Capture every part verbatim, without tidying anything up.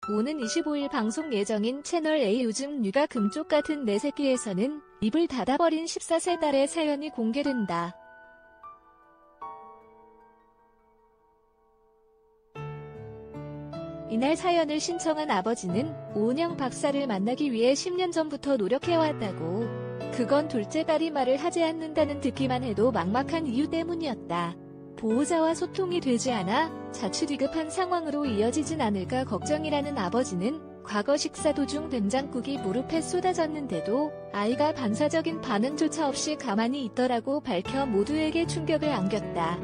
오는 이십오일 방송 예정인 채널A 요즘 육아 금쪽 같은 내 새끼에서는 입을 닫아버린 십사세 딸의 사연이 공개된다. 이날 사연을 신청한 아버지는 오은영 박사를 만나기 위해 십 년 전부터 노력해왔다고. 그건 둘째 딸이 말을 하지 않는다는 듣기만 해도 막막한 이유 때문이었다. 보호자와 소통이 되지 않아 자칫 위급한 상황으로 이어지진 않을까 걱정이라는 아버지는 과거 식사 도중 된장국이 무릎에 쏟아졌는데도 아이가 반사적인 반응조차 없이 가만히 있더라고 밝혀 모두에게 충격을 안겼다.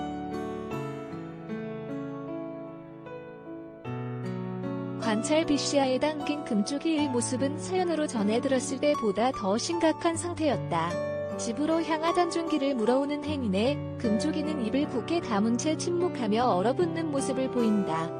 관찰 비씨아이에 담긴 금쪽이의 모습은 사연으로 전해 들었을 때보다 더 심각한 상태였다. 집으로 향하던 중기를 물어오는 행인에 금쪽이는 입을 굳게 다문 채 침묵하며 얼어붙는 모습을 보인다.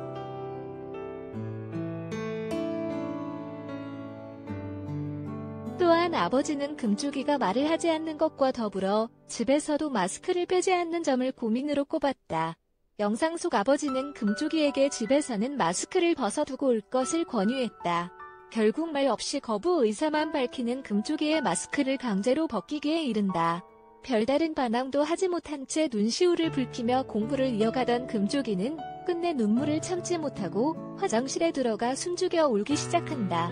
또한 아버지는 금쪽이가 말을 하지 않는 것과 더불어 집에서도 마스크를 빼지 않는 점을 고민으로 꼽았다. 영상 속 아버지는 금쪽이에게 집에서는 마스크를 벗어두고 올 것을 권유했다. 결국 말 없이 거부 의사만 밝히는 금쪽이의 마스크를 강제로 벗기기에 이른다. 별다른 반항도 하지 못한 채 눈시울을 붉히며 공부를 이어가던 금쪽이는 끝내 눈물을 참지 못하고 화장실에 들어가 숨죽여 울기 시작한다.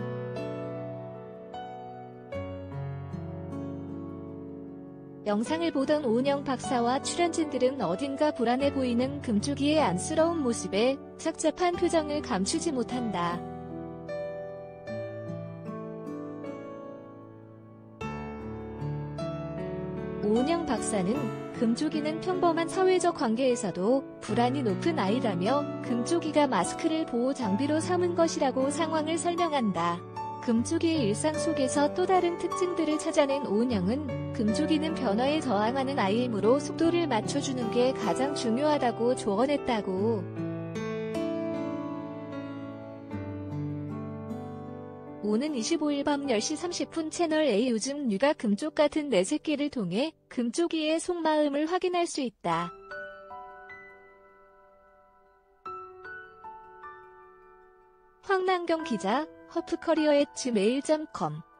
영상을 보던 오은영 박사와 출연진들은 어딘가 불안해 보이는 금쪽이의 안쓰러운 모습에 착잡한 표정을 감추지 못한다. 오은영 박사는 금쪽이는 평범한 사회적 관계에서도 불안이 높은 아이라며 금쪽이가 마스크를 보호 장비로 삼은 것이라고 상황을 설명한다. 금쪽이의 일상 속에서 또 다른 특징들을 찾아낸 오은영은 금쪽이는 변화에 저항하는 아이이므로 속도를 맞춰주는 게 가장 중요하다고 조언했다고. 오는 이십오일 밤 열시 삼십분 채널A 요즘 육아 금쪽 같은 내 새끼를 통해 금쪽이의 속마음을 확인할 수 있다. 황난경 기자, 허프커리어 앳 지메일 닷 컴